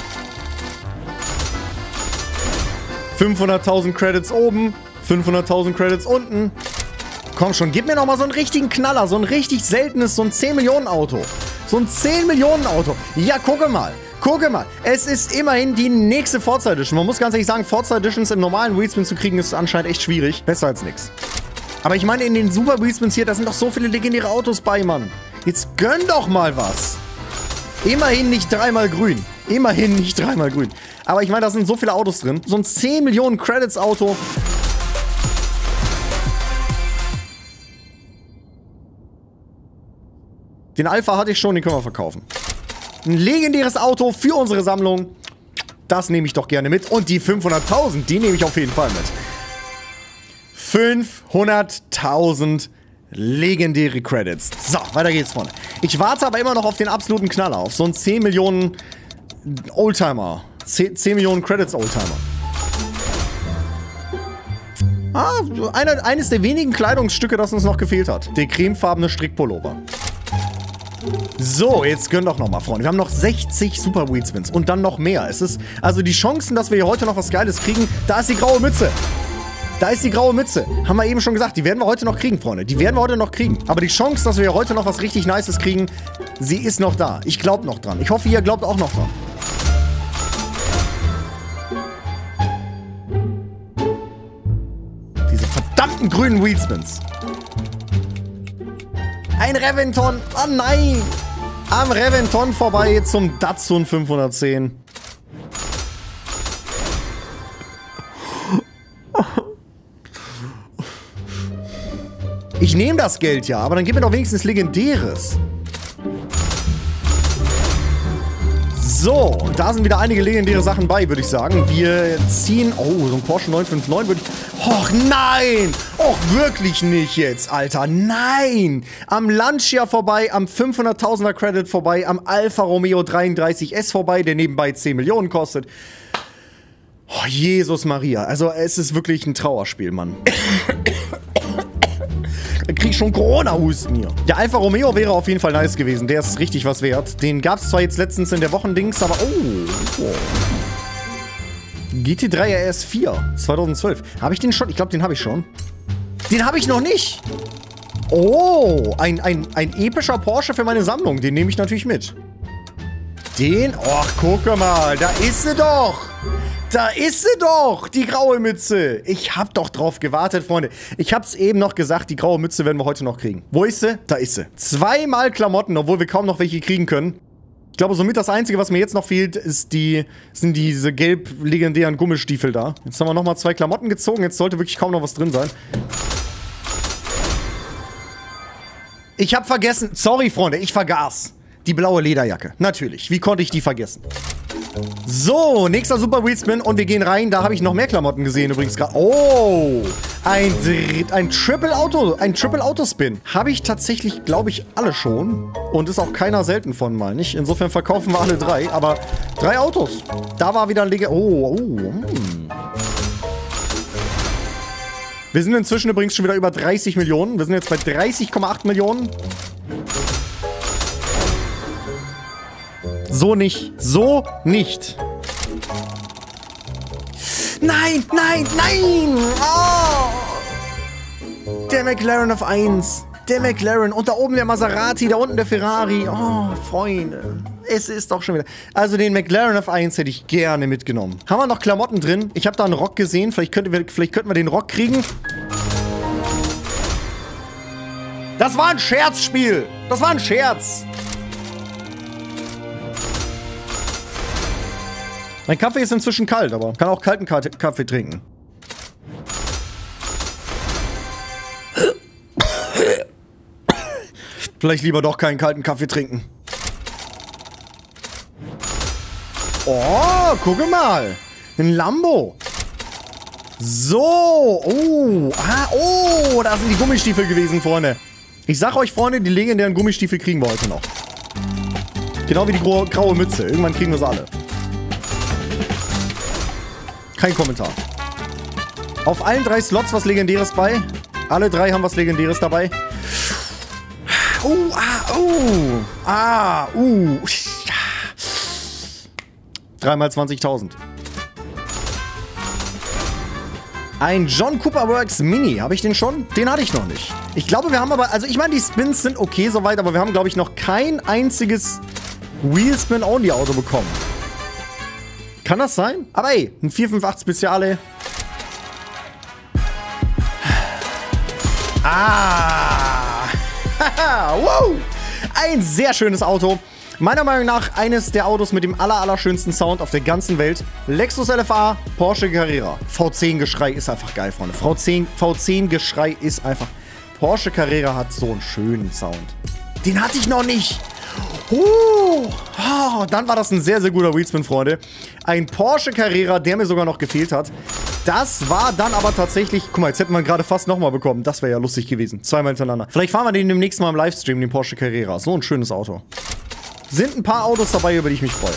fünfhunderttausend Credits oben, fünfhunderttausend Credits unten. Komm schon, gib mir noch mal so einen richtigen Knaller, so ein richtig seltenes, so ein zehn Millionen Auto. So ein zehn Millionen Auto. Ja, gucke mal, gucke mal. Es ist immerhin die nächste Forza Edition. Man muss ganz ehrlich sagen, Forza Editions im normalen Wheelspin zu kriegen, ist anscheinend echt schwierig. Besser als nix. Aber ich meine, in den Super Wheelspins hier, da sind doch so viele legendäre Autos bei, Mann. Jetzt gönn doch mal was. Immerhin nicht dreimal grün. Immerhin nicht dreimal grün. Aber ich meine, da sind so viele Autos drin. So ein zehn Millionen Credits Auto. Den Alpha hatte ich schon, den können wir verkaufen. Ein legendäres Auto für unsere Sammlung. Das nehme ich doch gerne mit. Und die fünfhunderttausend, die nehme ich auf jeden Fall mit. fünfhunderttausend legendäre Credits. So, weiter geht's, Freunde. Ich warte aber immer noch auf den absoluten Knaller. Auf so einen zehn Millionen Oldtimer. zehn Millionen Credits Oldtimer. Ah, eine, eines der wenigen Kleidungsstücke, das uns noch gefehlt hat. Der cremefarbene Strickpullover. So, jetzt gönn doch nochmal, Freunde. Wir haben noch sechzig Super Wheel Spins und dann noch mehr. Es ist, also die Chancen, dass wir hier heute noch was Geiles kriegen, da ist die graue Mütze. Da ist die graue Mütze. Haben wir eben schon gesagt, die werden wir heute noch kriegen, Freunde. Die werden wir heute noch kriegen. Aber die Chance, dass wir hier heute noch was richtig Nices kriegen, sie ist noch da. Ich glaube noch dran. Ich hoffe, ihr glaubt auch noch dran. Diese verdammten grünen Wheel Spins. Ein Reventon. Oh nein. Am Reventon vorbei zum Datsun fünfhundertzehn. Ich nehme das Geld ja, aber dann gib mir doch wenigstens Legendäres. So, und da sind wieder einige legendäre Sachen bei, würde ich sagen. Wir ziehen... Oh, so ein Porsche neun fünf neun würde ich... Och, nein! Och, wirklich nicht jetzt, Alter. Nein! Am Lancia vorbei, am fünfhunderttausender Credit vorbei, am Alfa Romeo dreiunddreißig S vorbei, der nebenbei zehn Millionen kostet. Oh, Jesus Maria. Also, es ist wirklich ein Trauerspiel, Mann. Da krieg ich schon Corona-Husten hier. Der Alfa Romeo wäre auf jeden Fall nice gewesen. Der ist richtig was wert. Den gab es zwar jetzt letztens in der Wochendings, aber... Oh. oh. G T drei R S vier zweitausendzwölf. Habe ich den schon? Ich glaube, den habe ich schon. Den habe ich noch nicht. Oh, ein, ein, ein epischer Porsche für meine Sammlung. Den nehme ich natürlich mit. Den... Och, gucke mal. Da ist sie doch. Da ist sie doch, die graue Mütze. Ich hab doch drauf gewartet, Freunde. Ich hab's eben noch gesagt, die graue Mütze werden wir heute noch kriegen. Wo ist sie? Da ist sie. Zweimal Klamotten, obwohl wir kaum noch welche kriegen können. Ich glaube, somit das Einzige, was mir jetzt noch fehlt, ist die, sind diese gelb legendären Gummistiefel da. Jetzt haben wir nochmal zwei Klamotten gezogen. Jetzt sollte wirklich kaum noch was drin sein. Ich hab vergessen. Sorry, Freunde, ich vergaß. Die blaue Lederjacke. Natürlich. Wie konnte ich die vergessen? So, nächster Super Wheel Spin und wir gehen rein. Da habe ich noch mehr Klamotten gesehen übrigens gerade. Oh, ein, ein Triple Auto, ein Triple Auto Spin. Habe ich tatsächlich, glaube ich, alle schon. Und ist auch keiner selten von mal, nicht? Insofern verkaufen wir alle drei. Aber drei Autos. Da war wieder ein Leg... Oh, oh. Hm. Wir sind inzwischen übrigens schon wieder über dreißig Millionen. Wir sind jetzt bei dreißig Komma acht Millionen. So nicht. So nicht. Nein, nein, nein! Oh. Der McLaren auf eins. Der McLaren. Und da oben der Maserati, da unten der Ferrari. Oh, Freunde. Es ist doch schon wieder... Also den McLaren auf eins hätte ich gerne mitgenommen. Haben wir noch Klamotten drin? Ich habe da einen Rock gesehen. Vielleicht, könnte wir, vielleicht könnten wir den Rock kriegen. Das war ein Scherzspiel. Das war ein Scherz. Mein Kaffee ist inzwischen kalt, aber kann auch kalten Kaffee trinken. Vielleicht lieber doch keinen kalten Kaffee trinken. Oh, gucke mal. Ein Lambo. So. Oh. Ah, oh, da sind die Gummistiefel gewesen, Freunde. Ich sag euch, Freunde, die legendären Gummistiefel kriegen wir heute noch. Genau wie die graue Mütze. Irgendwann kriegen wir sie alle. Kein Kommentar. Auf allen drei Slots was Legendäres bei. Alle drei haben was Legendäres dabei. Oh, ah, oh. Ah, uh. Dreimal zwanzigtausend. Ein John Cooper Works Mini. Habe ich den schon? Den hatte ich noch nicht. Ich glaube, wir haben aber... Also, ich meine, die Spins sind okay soweit, aber wir haben, glaube ich, noch kein einziges Wheel Spin Only Auto bekommen. Kann das sein? Aber ey, ein vier fünf acht Speziale. Ah! Wow! Ein sehr schönes Auto. Meiner Meinung nach eines der Autos mit dem aller, allerschönsten Sound auf der ganzen Welt. Lexus L F A, Porsche Carrera. V zehn Geschrei ist einfach geil, Freunde. V zehn Geschrei ist einfach... Porsche Carrera hat so einen schönen Sound. Den hatte ich noch nicht. Uh, oh, dann war das ein sehr, sehr guter Wheelspin, Freunde. Ein Porsche Carrera, der mir sogar noch gefehlt hat. Das war dann aber tatsächlich... Guck mal, jetzt hätten wir gerade fast nochmal bekommen. Das wäre ja lustig gewesen. Zweimal hintereinander. Vielleicht fahren wir den demnächst mal im Livestream, den Porsche Carrera. So ein schönes Auto. Sind ein paar Autos dabei, über die ich mich freue.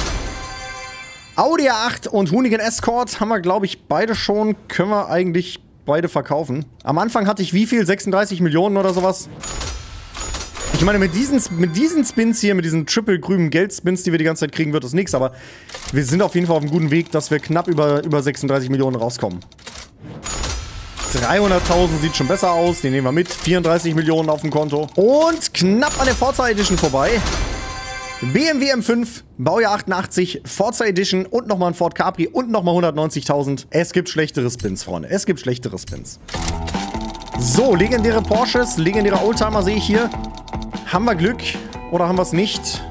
Audi A acht und Hoonigan Escort haben wir, glaube ich, beide schon. Können wir eigentlich beide verkaufen. Am Anfang hatte ich wie viel? sechsunddreißig Millionen oder sowas? Ich meine, mit diesen, mit diesen Spins hier, mit diesen triple grünen Geldspins, die wir die ganze Zeit kriegen, wird das nichts. Aber wir sind auf jeden Fall auf einem guten Weg, dass wir knapp über, über sechsunddreißig Millionen rauskommen. dreihunderttausend sieht schon besser aus. Den nehmen wir mit. vierunddreißig Millionen auf dem Konto. Und knapp an der Forza Edition vorbei. B M W M fünf, Baujahr achtundachtzig, Forza Edition und nochmal ein Ford Capri und nochmal hundertneunzigtausend. Es gibt schlechtere Spins, Freunde. Es gibt schlechtere Spins. So, legendäre Porsches, legendäre Oldtimer sehe ich hier. Haben wir Glück oder haben wir es nicht?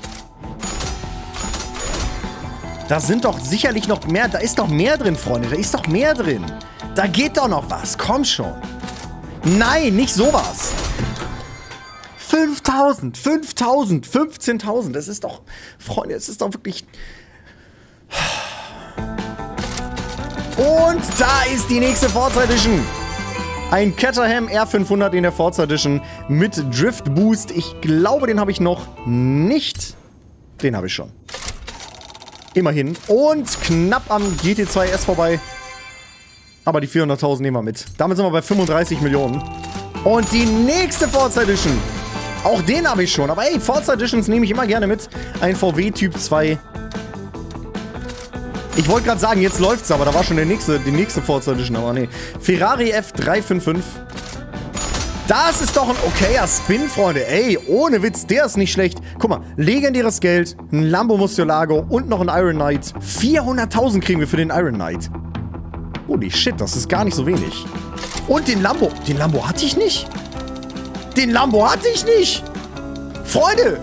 Da sind doch sicherlich noch mehr. Da ist doch mehr drin, Freunde. Da ist doch mehr drin. Da geht doch noch was. Komm schon. Nein, nicht sowas. fünftausend, fünftausend, fünfzehntausend. Das ist doch, Freunde, es ist doch wirklich... Und da ist die nächste Forza Edition. Ein Caterham R fünfhundert in der Forza Edition mit Drift Boost. Ich glaube, den habe ich noch nicht. Den habe ich schon. Immerhin. Und knapp am G T zwei S vorbei. Aber die vierhunderttausend nehmen wir mit. Damit sind wir bei fünfunddreißig Millionen. Und die nächste Forza Edition. Auch den habe ich schon. Aber ey, Forza Editions nehme ich immer gerne mit. Ein V W Typ zwei. Ich wollte gerade sagen, jetzt läuft's, aber da war schon der nächste, die nächste Forza Edition. Aber nee. Ferrari F dreihundertfünfundfünfzig. Das ist doch ein okayer Spin, Freunde. Ey, ohne Witz, der ist nicht schlecht. Guck mal, legendäres Geld, ein Lambo Murcielago und noch ein Iron Knight. vierhunderttausend kriegen wir für den Iron Knight. Holy shit, das ist gar nicht so wenig. Und den Lambo. Den Lambo hatte ich nicht. Den Lambo hatte ich nicht. Freunde.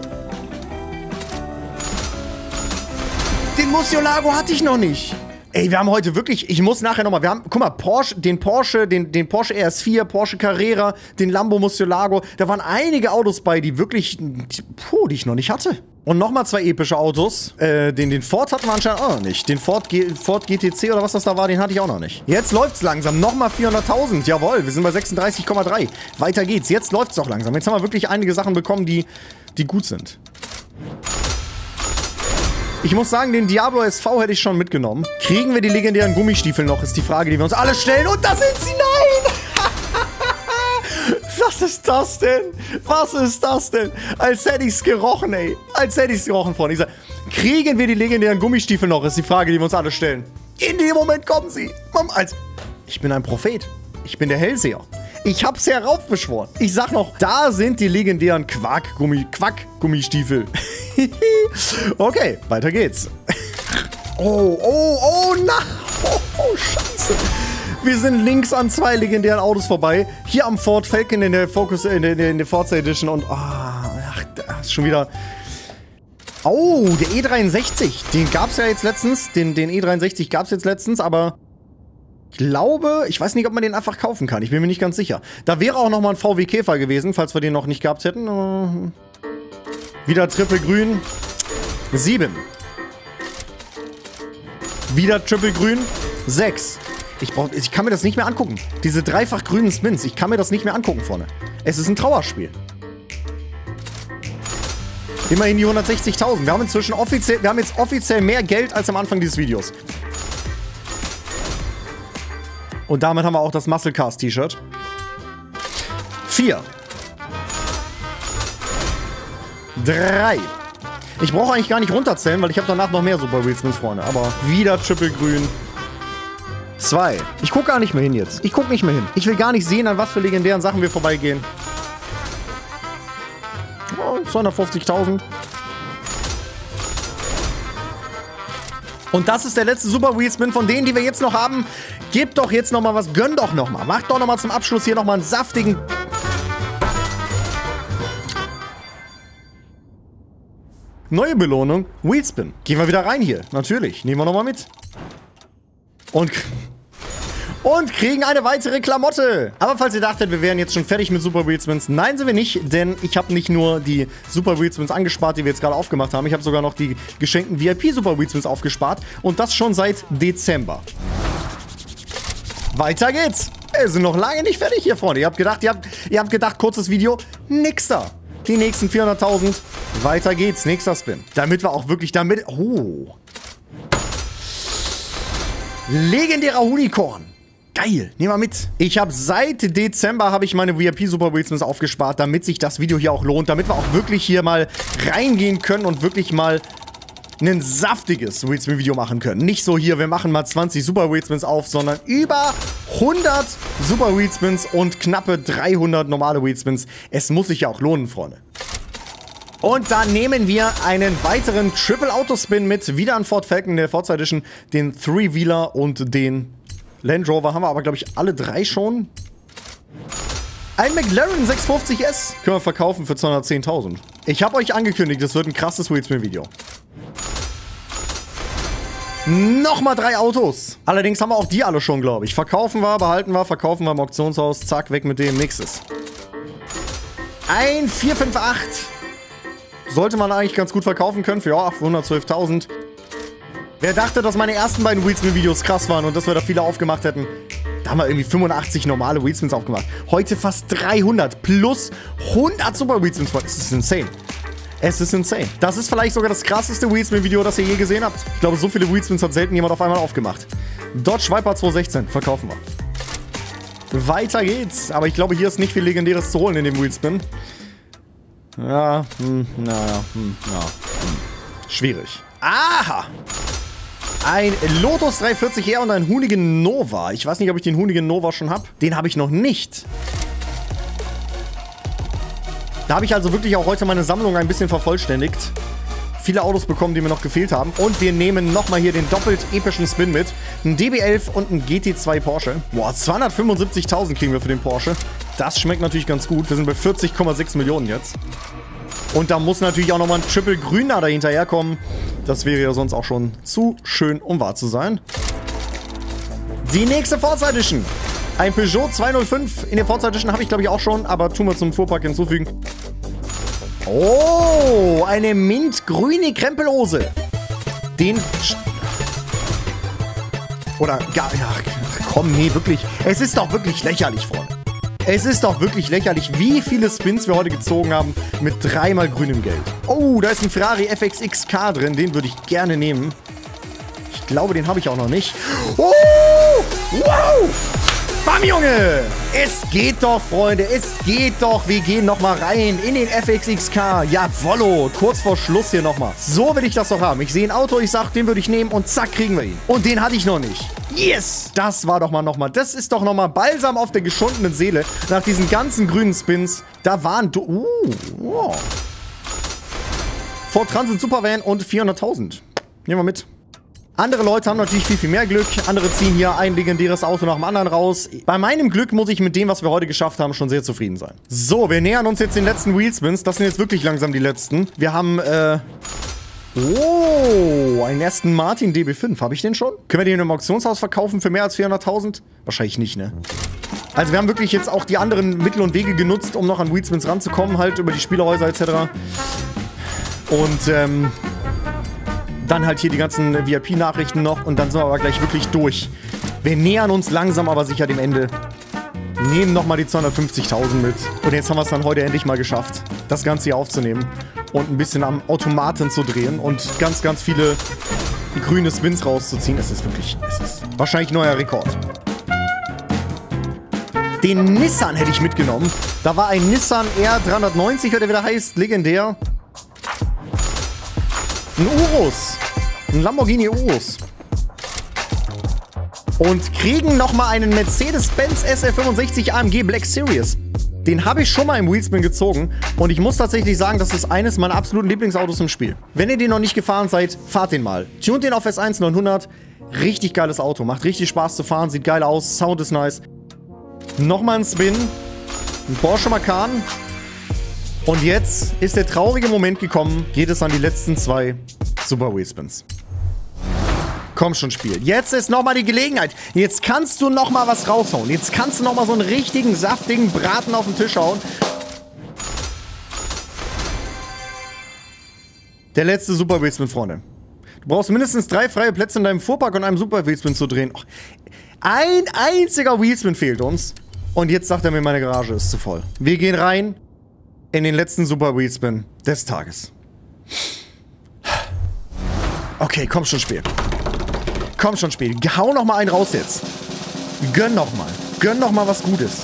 Den Murcielago hatte ich noch nicht. Ey, wir haben heute wirklich, ich muss nachher nochmal, wir haben, guck mal, Porsche, den Porsche, den, den Porsche R S vier, Porsche Carrera, den Lambo Murcielago. Da waren einige Autos bei, die wirklich, puh, die ich noch nicht hatte. Und nochmal zwei epische Autos. Äh, den, den Ford hatten wir anscheinend auch noch nicht. Den Ford, G, Ford G T C oder was das da war, den hatte ich auch noch nicht. Jetzt läuft's langsam. Nochmal vierhunderttausend. Jawohl, wir sind bei sechsunddreißig Komma drei. Weiter geht's. Jetzt läuft's auch langsam. Jetzt haben wir wirklich einige Sachen bekommen, die, die gut sind. Ich muss sagen, den Diablo S V hätte ich schon mitgenommen. Kriegen wir die legendären Gummistiefel noch, ist die Frage, die wir uns alle stellen. Und da sind sie, nein! Was ist das denn? Was ist das denn? Als hätte ich's gerochen, ey. Als hätte ich's gerochen, Freunde. Ich sag, kriegen wir die legendären Gummistiefel noch, ist die Frage, die wir uns alle stellen. In dem Moment kommen sie. Als ich bin ein Prophet. Ich bin der Hellseher. Ich hab's heraufbeschworen. Ich sag noch, da sind die legendären Quark-Gummi, Quack-Gummistiefel. Okay, weiter geht's. Oh, oh, oh, na. Oh, oh, scheiße. Wir sind links an zwei legendären Autos vorbei. Hier am Ford Falcon in der Focus, in der, in der Forza Edition. Und, oh, ach, da ist schon wieder... Oh, der E dreiundsechzig. Den gab's ja jetzt letztens. Den, den E dreiundsechzig gab's jetzt letztens, aber... Ich glaube, ich weiß nicht, ob man den einfach kaufen kann. Ich bin mir nicht ganz sicher. Da wäre auch noch mal ein V W Käfer gewesen, falls wir den noch nicht gehabt hätten. Wieder Triple Grün. Sieben. Wieder Triple Grün. Sechs. Ich, brauch, ich kann mir das nicht mehr angucken. Diese dreifach grünen Spins. Ich kann mir das nicht mehr angucken, vorne. Es ist ein Trauerspiel. Immerhin die hundertsechzigtausend. Wir haben inzwischen offiziell, wir haben jetzt offiziell mehr Geld als am Anfang dieses Videos. Und damit haben wir auch das Muscle Cars T-Shirt. Vier. Drei. Ich brauche eigentlich gar nicht runterzählen, weil ich habe danach noch mehr Super Wheelspins, Freunde. Aber wieder Triple Grün. Zwei. Ich gucke gar nicht mehr hin jetzt. Ich gucke nicht mehr hin. Ich will gar nicht sehen, an was für legendären Sachen wir vorbeigehen. Oh, zweihundertfünfzigtausend. Und das ist der letzte Super Wheelspin von denen, die wir jetzt noch haben. Gebt doch jetzt noch mal was. Gönn doch noch mal. Macht doch noch mal zum Abschluss hier noch mal einen saftigen... Neue Belohnung. Wheelspin. Gehen wir wieder rein hier. Natürlich. Nehmen wir noch mal mit. Und... Und kriegen eine weitere Klamotte. Aber falls ihr dachtet, wir wären jetzt schon fertig mit Super Wheelspins, nein, sind wir nicht. Denn ich habe nicht nur die Super Wheelspins angespart, die wir jetzt gerade aufgemacht haben. Ich habe sogar noch die geschenkten V I P Super Wheelspins aufgespart. Und das schon seit Dezember. Weiter geht's. Wir sind noch lange nicht fertig hier, Freunde. Ihr habt gedacht, ihr habt, ihr habt gedacht, kurzes Video. Nix da. Die nächsten vierhunderttausend. Weiter geht's. Nächster Spin. Damit wir auch wirklich damit... Oh. Legendärer Unicorn. Geil. Nehmen wir mit. Ich habe seit Dezember habe ich meine V I P Super Wheelspins aufgespart, damit sich das Video hier auch lohnt. Damit wir auch wirklich hier mal reingehen können und wirklich mal ein saftiges Wheelspin-Video machen können. Nicht so hier, wir machen mal zwanzig Super Wheelspins auf, sondern über hundert Super Wheelspins und knappe dreihundert normale Wheelspins. Es muss sich ja auch lohnen, Freunde. Und dann nehmen wir einen weiteren Triple Autospin mit. Wieder an Ford Falcon in der Forza Edition, den Three-Wheeler und den Land Rover. Haben wir aber, glaube ich, alle drei schon. Ein McLaren sechshundertfünfzig S können wir verkaufen für zweihundertzehntausend. Ich habe euch angekündigt, es wird ein krasses Wheelspin-Video. Nochmal drei Autos. Allerdings haben wir auch die alle schon, glaube ich. Verkaufen wir, behalten wir, verkaufen wir im Auktionshaus. Zack, weg mit dem. Nächstes. Ein vier fünf acht. Sollte man eigentlich ganz gut verkaufen können für ja, hundertzwölftausend. Wer dachte, dass meine ersten beiden Wheelspin-Videos krass waren und dass wir da viele aufgemacht hätten? Da haben wir irgendwie fünfundachtzig normale Wheelspins aufgemacht. Heute fast dreihundert plus hundert Super Wheelspins. Es ist insane. Es ist insane. Das ist vielleicht sogar das krasseste Wheelspin-Video, das ihr je gesehen habt. Ich glaube, so viele Wheelspins hat selten jemand auf einmal aufgemacht. Dodge Viper zweihundertsechzehn. Verkaufen wir. Weiter geht's. Aber ich glaube, hier ist nicht viel Legendäres zu holen in dem Wheelspin. Ja, hm, naja, hm, ja. Hm. Schwierig. Aha! Ein Lotus dreihundertvierzig R und ein Hoonigan Nova. Ich weiß nicht, ob ich den Hoonigan Nova schon habe. Den habe ich noch nicht. Da habe ich also wirklich auch heute meine Sammlung ein bisschen vervollständigt. Viele Autos bekommen, die mir noch gefehlt haben. Und wir nehmen nochmal hier den doppelt epischen Spin mit. Ein D B elf und ein G T zwei Porsche. Boah, zweihundertfünfundsiebzigtausend kriegen wir für den Porsche. Das schmeckt natürlich ganz gut. Wir sind bei vierzig Komma sechs Millionen jetzt. Und da muss natürlich auch nochmal ein Triple Grüner dahinterher kommen. Das wäre ja sonst auch schon zu schön, um wahr zu sein. Die nächste Forza Edition. Ein Peugeot zweihundertfünf. In der Forza Edition habe ich, glaube ich, auch schon. Aber tun wir zum Fuhrpark hinzufügen. Oh, eine mintgrüne Krempelhose. Den... Oder, ja, ja, komm, nee, wirklich. Es ist doch wirklich lächerlich, Freunde. Es ist doch wirklich lächerlich, wie viele Spins wir heute gezogen haben mit dreimal grünem Geld. Oh, da ist ein Ferrari F X X K drin. Den würde ich gerne nehmen. Ich glaube, den habe ich auch noch nicht. Oh, wow. Bam, Junge! Es geht doch, Freunde. Es geht doch. Wir gehen nochmal rein in den F X X K. Jawollo. Kurz vor Schluss hier nochmal. So will ich das doch haben. Ich sehe ein Auto, ich sag, den würde ich nehmen und zack, kriegen wir ihn. Und den hatte ich noch nicht. Yes! Das war doch mal nochmal. Das ist doch nochmal Balsam auf der geschundenen Seele. Nach diesen ganzen grünen Spins. Da waren... Uh, wow. Ford Transit Supervan und vierhunderttausend. Nehmen wir mit. Andere Leute haben natürlich viel, viel mehr Glück. Andere ziehen hier ein legendäres Auto nach dem anderen raus. Bei meinem Glück muss ich mit dem, was wir heute geschafft haben, schon sehr zufrieden sein. So, wir nähern uns jetzt den letzten Wheelspins. Das sind jetzt wirklich langsam die letzten. Wir haben, äh... Oh, einen Aston Martin D B fünf. Habe ich den schon? Können wir den im Auktionshaus verkaufen für mehr als vierhunderttausend? Wahrscheinlich nicht, ne? Also wir haben wirklich jetzt auch die anderen Mittel und Wege genutzt, um noch an Wheelspins ranzukommen. Halt über die Spielehäuser et cetera. Und, ähm... dann halt hier die ganzen V I P-Nachrichten noch und dann sind wir aber gleich wirklich durch. Wir nähern uns langsam aber sicher dem Ende. Nehmen nochmal die zweihundertfünfzigtausend mit. Und jetzt haben wir es dann heute endlich mal geschafft, das Ganze hier aufzunehmen und ein bisschen am Automaten zu drehen und ganz, ganz viele grüne Spins rauszuziehen. Es ist wirklich, es ist wahrscheinlich neuer Rekord. Den Nissan hätte ich mitgenommen. Da war ein Nissan R dreihundertneunzig, oder wie der heißt, legendär. Ein Urus. Ein Lamborghini Urus. Und kriegen nochmal einen Mercedes-Benz S L fünfundsechzig A M G Black Series. Den habe ich schon mal im Wheelspin gezogen. Und ich muss tatsächlich sagen, das ist eines meiner absoluten Lieblingsautos im Spiel. Wenn ihr den noch nicht gefahren seid, fahrt den mal. Tunt den auf S eins neunhundert. Richtig geiles Auto. Macht richtig Spaß zu fahren. Sieht geil aus. Sound ist nice. Nochmal ein Spin. Ein Porsche Macan. Und jetzt ist der traurige Moment gekommen. Geht es an die letzten zwei Super Wheelspins. Komm schon, Spiel. Jetzt ist nochmal die Gelegenheit. Jetzt kannst du nochmal was raushauen. Jetzt kannst du nochmal so einen richtigen, saftigen Braten auf den Tisch hauen. Der letzte Super Wheelspin, Freunde. Du brauchst mindestens drei freie Plätze in deinem Fuhrpark und einem Super Wheelspin zu drehen. Oh, ein einziger Wheelspin fehlt uns. Und jetzt sagt er mir, meine Garage ist zu voll. Wir gehen rein in den letzten Super Wheelspin des Tages. Okay, komm schon, Spiel. Komm schon, Spiel. Hau noch mal einen raus jetzt. Gönn noch mal. Gönn noch mal was Gutes.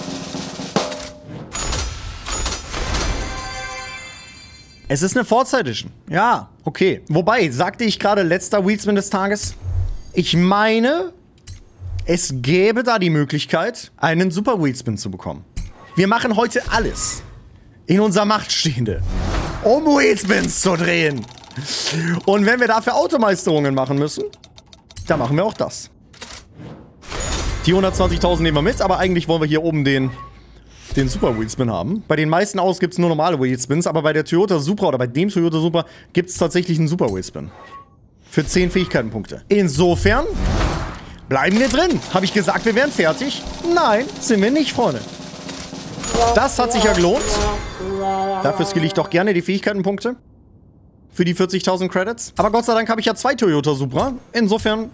Es ist eine Forza Edition. Ja, okay. Wobei, sagte ich gerade letzter Wheelspin des Tages? Ich meine, es gäbe da die Möglichkeit, einen Super Wheelspin zu bekommen. Wir machen heute alles in unserer Macht Stehende, um Wheelspins zu drehen. Und wenn wir dafür Automeisterungen machen müssen, dann machen wir auch das. Die hundertzwanzigtausend nehmen wir mit, aber eigentlich wollen wir hier oben den, den Super Wheelspin haben. Bei den meisten Autos gibt es nur normale Wheelspins, aber bei der Toyota Supra oder bei dem Toyota Supra gibt es tatsächlich einen Super Wheelspin. Für zehn Fähigkeitenpunkte. Insofern bleiben wir drin. Habe ich gesagt, wir wären fertig? Nein, sind wir nicht, Freunde. Das hat sich ja gelohnt. Dafür skill ich doch gerne die Fähigkeitenpunkte. Für die vierzigtausend Credits. Aber Gott sei Dank habe ich ja zwei Toyota Supra. Insofern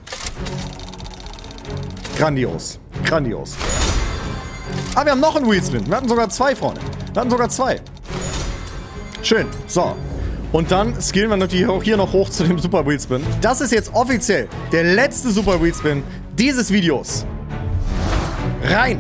grandios. Grandios. Aber wir haben noch einen Wheelspin. Wir hatten sogar zwei, Freunde. Wir hatten sogar zwei. Schön. So. Und dann skillen wir natürlich auch hier noch hoch zu dem Super Wheelspin. Das ist jetzt offiziell der letzte Super Wheelspin dieses Videos. Rein!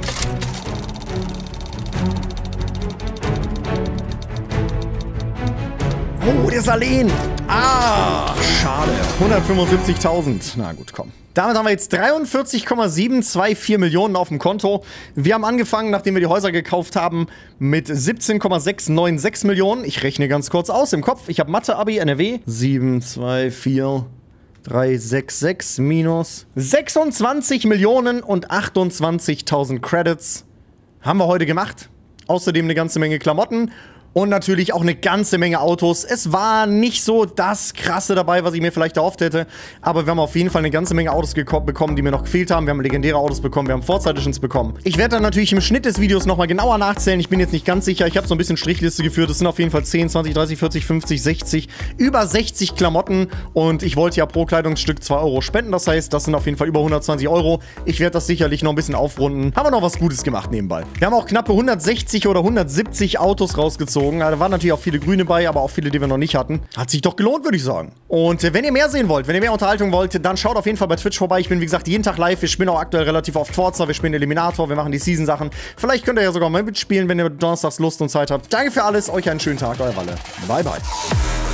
Oh, der Salen! Ah, schade. hundertfünfundsiebzigtausend. Na gut, komm. Damit haben wir jetzt dreiundvierzig Komma siebenundzwanzig Millionen auf dem Konto. Wir haben angefangen, nachdem wir die Häuser gekauft haben, mit siebzehn Komma sechshundertsechsundneunzig Millionen. Ich rechne ganz kurz aus im Kopf. Ich habe Mathe-Abi, N R W. sieben, zwei, vier, drei, sechs, sechs minus sechsundzwanzig Millionen und achtundzwanzigtausend Credits haben wir heute gemacht. Außerdem eine ganze Menge Klamotten. Und natürlich auch eine ganze Menge Autos. Es war nicht so das Krasse dabei, was ich mir vielleicht erhofft hätte. Aber wir haben auf jeden Fall eine ganze Menge Autos bekommen, die mir noch gefehlt haben. Wir haben legendäre Autos bekommen, wir haben Forza Editions bekommen. Ich werde dann natürlich im Schnitt des Videos nochmal genauer nachzählen. Ich bin jetzt nicht ganz sicher. Ich habe so ein bisschen Strichliste geführt. Es sind auf jeden Fall zehn, zwanzig, dreißig, vierzig, fünfzig, sechzig, über sechzig Klamotten. Und ich wollte ja pro Kleidungsstück zwei Euro spenden. Das heißt, das sind auf jeden Fall über hundertzwanzig Euro. Ich werde das sicherlich noch ein bisschen aufrunden. Haben wir noch was Gutes gemacht nebenbei. Wir haben auch knappe hundertsechzig oder hundertsiebzig Autos rausgezogen. Da waren natürlich auch viele grüne bei, aber auch viele, die wir noch nicht hatten. Hat sich doch gelohnt, würde ich sagen. Und äh, wenn ihr mehr sehen wollt, wenn ihr mehr Unterhaltung wollt, dann schaut auf jeden Fall bei Twitch vorbei. Ich bin, wie gesagt, jeden Tag live. Wir spielen auch aktuell relativ oft Forza. Wir spielen Eliminator. Wir machen die Season-Sachen. Vielleicht könnt ihr ja sogar mal mitspielen, wenn ihr donnerstags Lust und Zeit habt. Danke für alles. Euch einen schönen Tag. Euer Walle. Bye, bye.